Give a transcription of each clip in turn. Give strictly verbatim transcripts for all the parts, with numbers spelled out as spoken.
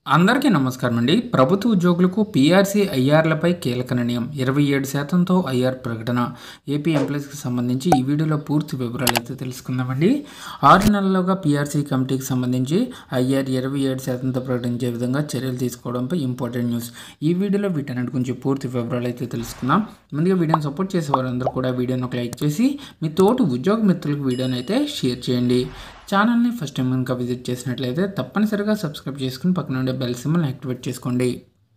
అందరికీ నమస్కారం అండి. ప్రభుత్వ ఉద్యోగులకు పీఆర్సీ ఐఆర్లపై కీలక నిర్ణయం. ఇరవై ఏడు శాతంతో ఐఆర్ ప్రకటన. ఏపీ ఎంప్లాయీస్కి సంబంధించి ఈ వీడియోలో పూర్తి వివరాలు అయితే తెలుసుకుందామండి. ఆరు నెలలుగా పీఆర్సీ కమిటీకి సంబంధించి ఐఆర్ ఇరవై ఏడు శాతంతో ప్రకటించే విధంగా చర్యలు తీసుకోవడంపై ఇంపార్టెంట్ న్యూస్. ఈ వీడియోలో వీటన్నిటి గురించి పూర్తి వివరాలు అయితే తెలుసుకుందాం. ముందుగా వీడియోని సపోర్ట్ చేసే వారందరూ కూడా వీడియోని ఒక లైక్ చేసి మీ తోటి ఉద్యోగ మిత్రులకు వీడియోని అయితే షేర్ చేయండి. ఛానల్ని ఫస్ట్ టైం కనుక విజిట్ చేసినట్లయితే తప్పనిసరిగా సబ్స్క్రైబ్ చేసుకుని పక్కన ఉండే బెల్ సింబల్ని యాక్టివేట్ చేసుకోండి.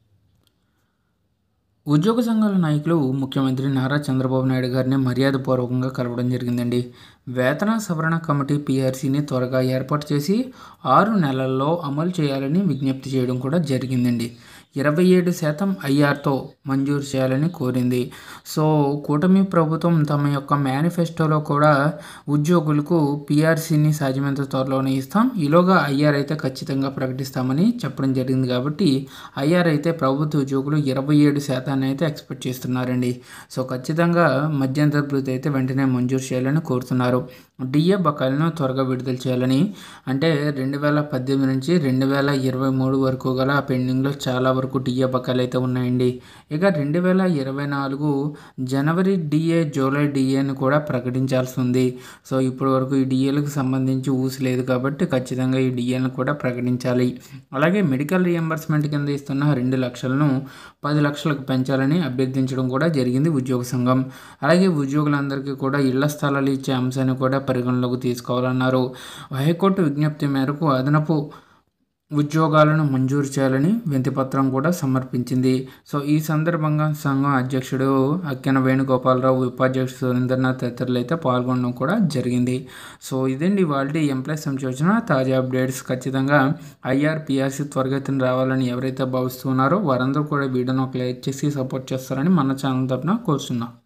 ఉద్యోగ సంఘాల నాయకులు ముఖ్యమంత్రి నారా చంద్రబాబు నాయుడు గారిని మర్యాదపూర్వకంగా కలవడం జరిగిందండి. వేతన సవరణ కమిటీ పీఆర్సీని త్వరగా ఏర్పాటు చేసి ఆరు నెలల్లో అమలు చేయాలని విజ్ఞప్తి చేయడం కూడా జరిగిందండి. ఇరవై ఏడు శాతం ఐఆర్తో మంజూరు చేయాలని కోరింది. సో కూటమి ప్రభుత్వం తమ యొక్క మేనిఫెస్టోలో కూడా ఉద్యోగులకు పీఆర్సీని సాధ్యమైనంత త్వరలోనే ఇస్తాం, ఈలోగా ఐఆర్ అయితే ఖచ్చితంగా ప్రకటిస్తామని చెప్పడం జరిగింది. కాబట్టి ఐఆర్ అయితే ప్రభుత్వ ఉద్యోగులు ఇరవై ఏడు శాతాన్ని అయితే ఎక్స్పెక్ట్ చేస్తున్నారండి. సో ఖచ్చితంగా మధ్యంతర భృతి అయితే వెంటనే మంజూరు చేయాలని కోరుతున్నారు. డిఏ బకాయిలను త్వరగా విడుదల చేయాలని, అంటే రెండు వేల పద్దెనిమిది నుంచి రెండు వేల ఇరవై మూడు వరకు గల పెండింగ్లో చాలా వరకు డిఏ బకాయిలు అయితే ఉన్నాయండి. ఇక రెండు వేల ఇరవై నాలుగు జనవరి డిఏ జూలై డిఏని కూడా ప్రకటించాల్సి ఉంది. సో ఇప్పటి వరకు ఈ డిఏలకు సంబంధించి ఊసి లేదు కాబట్టి ఖచ్చితంగా ఈ డిఏలను కూడా ప్రకటించాలి. అలాగే మెడికల్ రియంబర్స్మెంట్ కింద ఇస్తున్న రెండు లక్షలను పది లక్షలకు పెంచాలని అభ్యర్థించడం కూడా జరిగింది ఉద్యోగ సంఘం. అలాగే ఉద్యోగులందరికీ కూడా ఇళ్ల స్థలాలు ఇచ్చే అంశాన్ని కూడా పరిగణలోకి తీసుకోవాలన్నారు. హైకోర్టు విజ్ఞప్తి మేరకు అదనపు ఉద్యోగాలను మంజూరు చేయాలని వినతిపత్రం కూడా సమర్పించింది. సో ఈ సందర్భంగా సంఘం అధ్యక్షుడు అక్కెన వేణుగోపాలరావు, ఉపాధ్యక్షుడు సురేంద్రనాథ్ తదితరులు అయితే పాల్గొనడం కూడా జరిగింది. సో ఇదండి వాళ్ళ ఎంప్లాయీస్ సంబంధించిన తాజా అప్డేట్స్. ఖచ్చితంగా ఐఆర్ పీఆర్సీ త్వరగతిన రావాలని ఎవరైతే భావిస్తున్నారో వారందరూ కూడా వీడియోను ఒక లైక్ చేసి సపోర్ట్ చేస్తారని మన ఛానల్ తరపున కోరుతున్నాం.